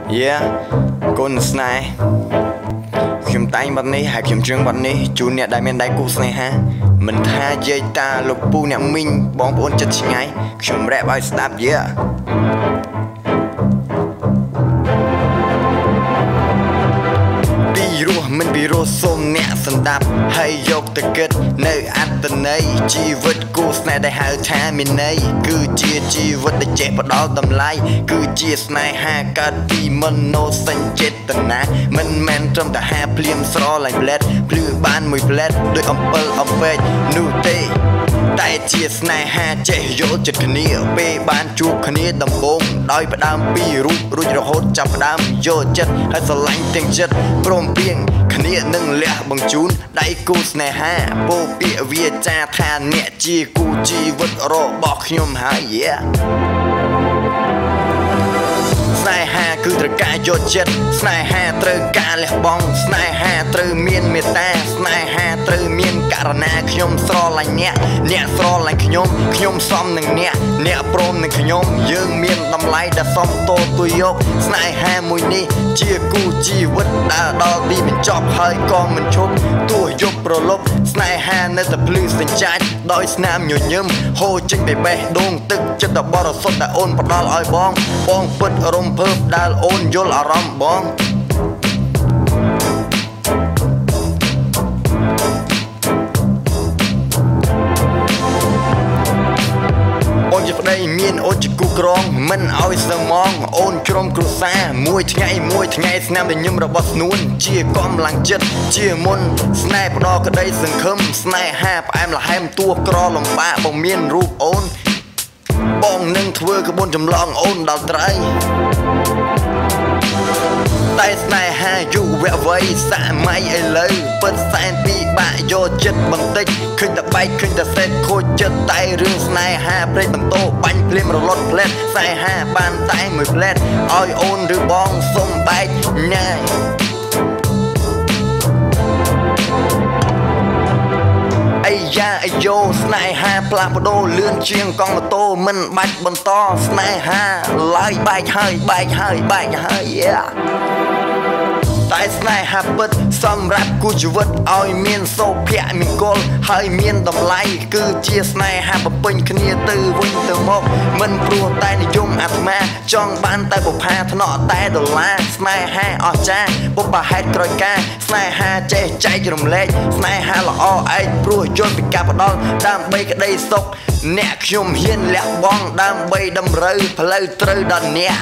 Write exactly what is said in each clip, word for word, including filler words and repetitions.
Yeah កូនស្នេហ៍ខ្ញុំតែងបាត់នេះហើយខ្ញុំជឿងបាត់នេះជូនអ្នកដែលមានដៃគូស្នេហាមិនថាយាយតាលោកពូអ្នកមីងបងប្អូនចិត្តឆ្ងាយខ្ញុំរ៉េបឲ្យស្ដាប់ Yeahរស់មិនពីរស់សូមអ្នកសន្តាប់ហើយយកទៅគិតនៅអត្តន័យជីវិតគូស្នេហ៍ដែលហៅថាមានន័យគឺជាជីវិតដែលចេះផ្ដល់តម្លៃគឺជាស្នេហាកើតពីមនោសញ្ចេតនាមិនមែនត្រឹមតែហាភ្លាមស្រឡាញ់ផ្លែតភ្លឺបានមួយផ្លែតដោយអំពិលអំពែកនោះទេតែជាស្នេហាចេះយល់ចិត្តគ្នាពេលបានជួបគ្នាដំបូងដោយផ្ដើមពីរូបរួចរហូតចាប់ផ្ដើមយកចិត្តហើយស្រឡាញ់ទាំងចិត្តព្រមព្រៀងគ្នានឹងលះបង្ជូនដៃគូស្នេហាពោលពាក្យវាចាថាអ្នកជាគូជីវិតរបស់ខ្ញុំហើយ Yeahស្នេហាគឺត្រូវការយកចិត្តស្នេហាត្រូវការលះបង់ស្នេហាត្រូវមានមេត្តាស្នេហាត្រូវមានករណាខ្ញុំស្រឡាញ់អ្នកអ្នកស្រឡាញ់ខ្ញុំខ្ញុំសមនឹងអ្នកអ្នកព្រមនឹងខ្ញុំយើងមានតម្លៃដែលសមតូទុយយកស្នេហាមួយនេះជាគូជីវិតដើរដល់ទីបញ្ចប់ហើយក៏មិនឈប់ទោះយប់ប្រលប់ស្នេហានៅតែភ្លឺសញ្ចាចដោយស្នាមញញឹមហូរចេញពីបេះដូងទឹកចិត្តដ៏បរិសុទ្ធដែលអូនផ្ដល់ឲ្យបងបងពិតរំភើបដែលអូនយល់អារម្មណ៍បងអូនជាប្តីមានអូនជាគូក្រងមិនឲ្យសើមងអូនក្រុមគ្រួសារមួយថ្ងៃមួយថ្ងៃស្នាមញញឹមរបស់ស្នួនជាកម្លាំងចិត្តជាមុនស្នេហ៍ផ្ដោក្តីសង្ឃឹមស្នេហាផ្អែមល្ហែមទួក្រលំបាកបងមានរូបអូនបងនឹងធ្វើក្បួនចម្លងអូនដល់ត្រីតែស្នេហាយុវវ័យសម័យឥឡូវពិតសែនពីបាក់យកចិត្តបន្តិចឃើញតែបែកឃើញតែសេតខូចចិត្តតែរឿងស្នេហាព្រេចបន្ទោបាញ់ភ្លាមរលត់ផ្លែតស្នេហាបានតែមួយផ្លែតឲ្យអូនឬបងសុំបែកញ៉ាយអាយ៉ាអាយ៉ូស្នេហាផ្លាស់ប្ដូរលឿនជាងកង់ម៉ូតូមិនបាច់បន្តស្នេហាឡើយបែកហើយបែកហើយបែកហើយ Yeahតែស្នេហាពិតសម្រាប់គូជីវិតឲ្យមានសុភមង្គលហើយមានតម្លៃគឺជាស្នេហាប្រពេញគ្នាទៅវិញទៅមកមិនព្រោះតែនិយមអាត្មាចង់បានតែបុប្ផាថ្នាក់តែដុល្លារស្នេហាអស្ចារ្យបុព្វហេតុក្រោយការស្នេហាចេះចែករំលែកស្នេហាល្អឯងព្រោះយល់ពីការផ្ដល់ដើម្បីក្តីសុខអ្នកខ្ញុំហ៊ានលះបង់ដើម្បីតម្រូវផ្លូវត្រូវដល់អ្នក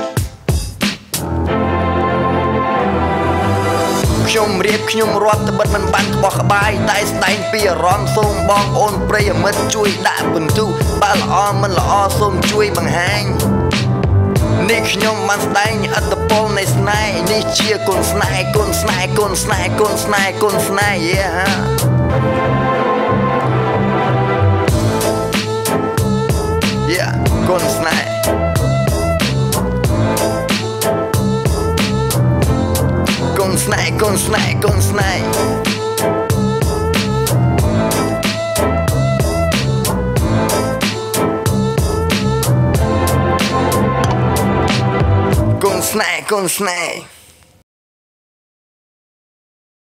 ខ្ញុំរៀបខ្ញុំរាប់ត្បិតមិនបានក្បោះក្បាយតែស្ដែងពីអារម្មណ៍សូមបងប្អូនប្រិយមិត្តជួយដាក់ពិន្ទុបើល្អមិនល្អសូមជួយបង្ហាញនេះខ្ញុំបានស្ដែងឥទ្ធិពលនៃស្នេហ៍នេះជាគុណស្នេហ៍គុណស្នេហ៍គុណស្នេហ៍គុណស្នេហ៍គុណស្នេហ៍ Yeah Yeah គុណស្នេហ៍គុណស្នេហ៍គុណស្នេហ៍គុណស្នេហ៍គុណស្នេហ៍គុណស្នេហ៍